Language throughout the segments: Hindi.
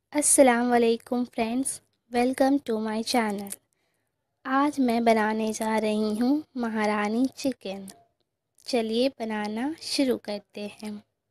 अस्सलाम वालेकुम friends, welcome to my channel. आज मैं बनाने जा रही हूँ महारानी चिकन। चलिए बनाना शुरू करते हैं।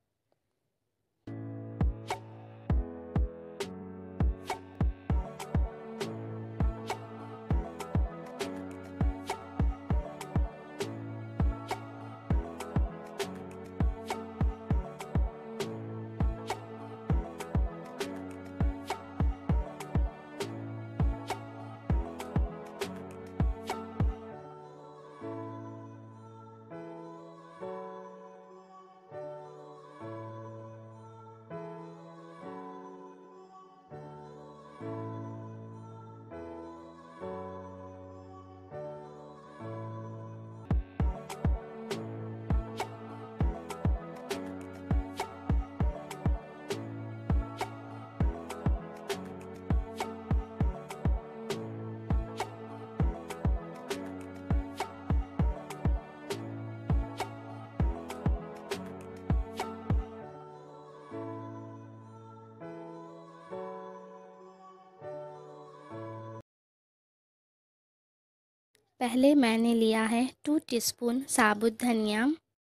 पहले मैंने लिया है 2 टीस्पून साबुत धनिया,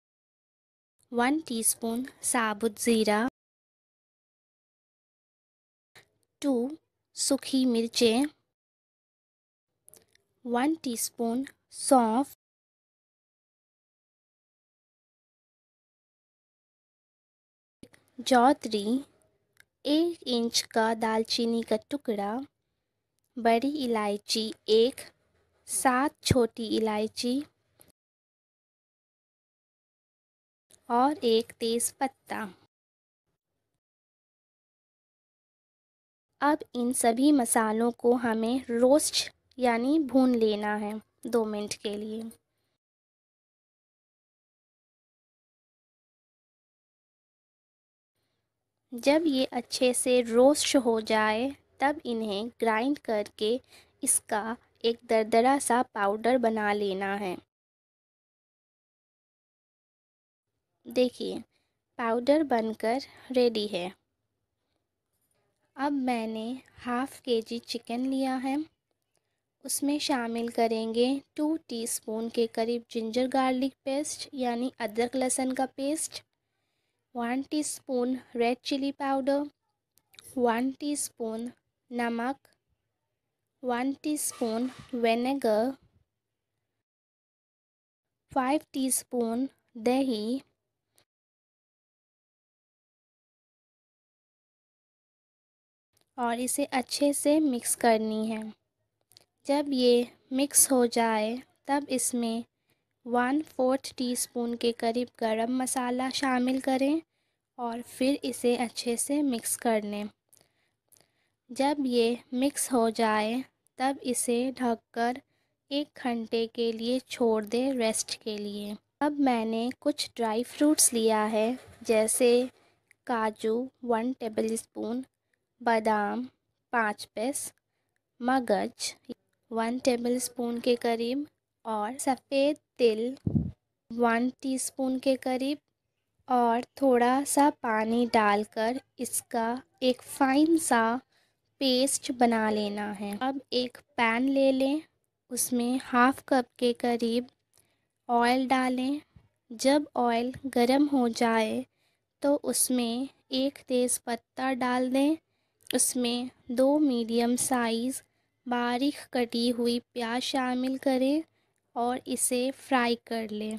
1 टीस्पून साबुत ज़ीरा, 2 सूखी मिर्चें, 1 टीस्पून सौंफ, जौतरी, 1 इंच का दालचीनी का टुकड़ा, बड़ी इलायची 1, 7 छोटी इलायची और 1 तेज़पत्ता। अब इन सभी मसालों को हमें रोस्ट यानी भून लेना है 2 मिनट के लिए। जब ये अच्छे से रोस्ट हो जाए तब इन्हें ग्राइंड करके इसका एक दरदरा सा पाउडर बना लेना है। देखिए, पाउडर बनकर रेडी है। अब मैंने हाफ़ केजी चिकन लिया है। उसमें शामिल करेंगे 2 टीस्पून के करीब जिंजर गार्लिक पेस्ट यानी अदरक लहसुन का paste, 1 teaspoon red chili powder, 1 teaspoon नमक, 1 टीस्पून विनेगर, 5 टीस्पून दही और इसे अच्छे से मिक्स करनी है। जब ये मिक्स हो जाए तब इसमें 1/4 टीस्पून के करीब गरम मसाला शामिल करें और फिर इसे अच्छे से मिक्स कर लें। जब ये मिक्स हो जाए तब इसे ढककर 1 घंटे के लिए छोड़ दें रेस्ट के लिए। अब मैंने कुछ ड्राई फ्रूट्स लिया है, जैसे काजू 1 टेबलस्पून, बादाम 5 पीस, मगज 1 टेबलस्पून के करीब और सफ़ेद तिल 1 टीस्पून के करीब और थोड़ा सा पानी डालकर इसका एक फ़ाइन सा पेस्ट बना लेना है। अब एक पैन ले लें, उसमें हाफ़ कप के करीब ऑयल डालें। जब ऑयल गरम हो जाए तो उसमें 1 तेज़पत्ता डाल दें। उसमें 2 मीडियम साइज़ बारीक कटी हुई प्याज शामिल करें और इसे फ्राई कर लें।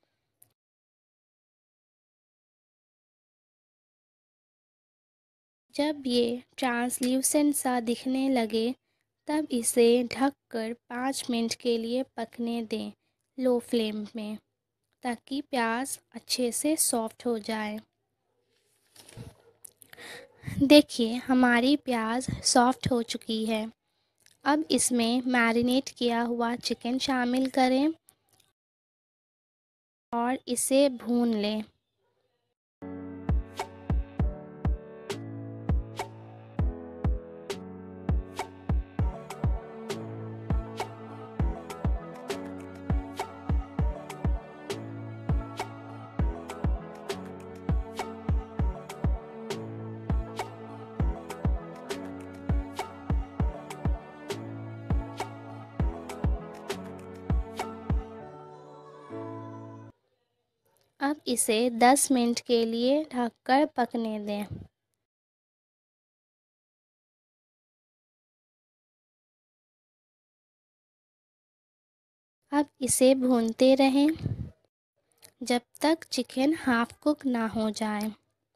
जब ये ट्रांसल्यूसेंट सा दिखने लगे तब इसे ढककर 5 मिनट के लिए पकने दें लो फ्लेम में, ताकि प्याज अच्छे से सॉफ्ट हो जाए। देखिए, हमारी प्याज सॉफ्ट हो चुकी है। अब इसमें मैरिनेट किया हुआ चिकन शामिल करें और इसे भून लें। इसे 10 मिनट के लिए ढककर पकने दें। अब इसे भूनते रहें जब तक चिकन हाफ कुक ना हो जाए।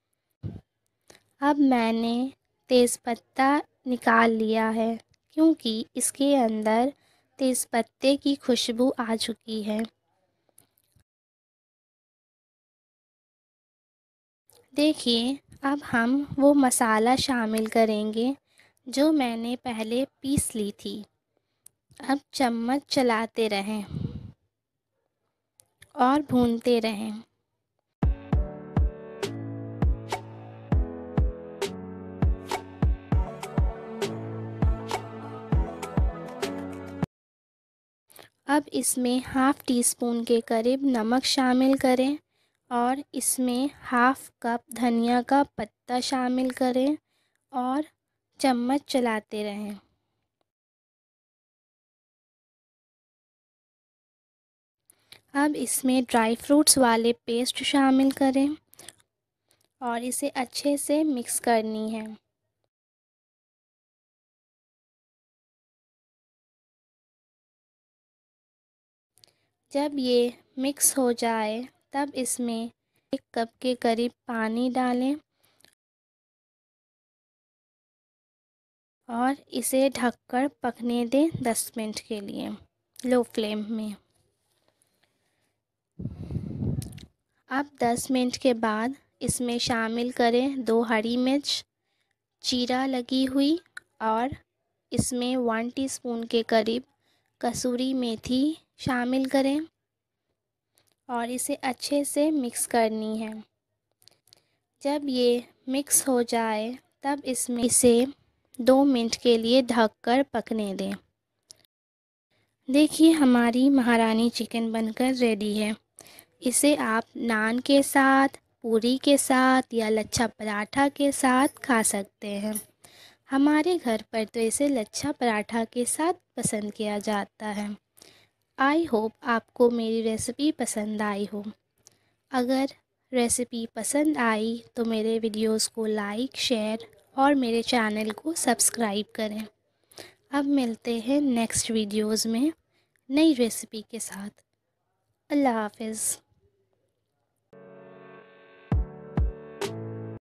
अब मैंने तेज़पत्ता निकाल लिया है क्योंकि इसके अंदर तेज़पत्ते की खुशबू आ चुकी है। देखिए, अब हम वो मसाला शामिल करेंगे जो मैंने पहले पीस ली थी। अब चम्मच चलाते रहें और भूनते रहें। अब इसमें हाफ़ टी स्पून के करीब नमक शामिल करें और इसमें हाफ़ कप धनिया का पत्ता शामिल करें और चम्मच चलाते रहें। अब इसमें ड्राई फ्रूट्स वाले पेस्ट शामिल करें और इसे अच्छे से मिक्स करनी है। जब ये मिक्स हो जाए तब इसमें 1 कप के करीब पानी डालें और इसे ढककर पकने दें 10 मिनट के लिए लो फ्लेम में। अब 10 मिनट के बाद इसमें शामिल करें 2 हरी मिर्च चीरा लगी हुई और इसमें 1 टीस्पून के करीब कसूरी मेथी शामिल करें और इसे अच्छे से मिक्स करनी है। जब ये मिक्स हो जाए तब इसमें इसे 2 मिनट के लिए ढककर पकने दें। देखिए, हमारी महारानी चिकन बनकर रेडी है। इसे आप नान के साथ, पूरी के साथ या लच्छा पराठा के साथ खा सकते हैं। हमारे घर पर तो इसे लच्छा पराठा के साथ पसंद किया जाता है। आई होप आपको मेरी रेसिपी पसंद आई हो। अगर रेसिपी पसंद आई तो मेरे वीडियोस को लाइक, शेयर और मेरे चैनल को सब्सक्राइब करें। अब मिलते हैं नेक्स्ट वीडियोस में नई रेसिपी के साथ। अल्लाह हाफ़िज़।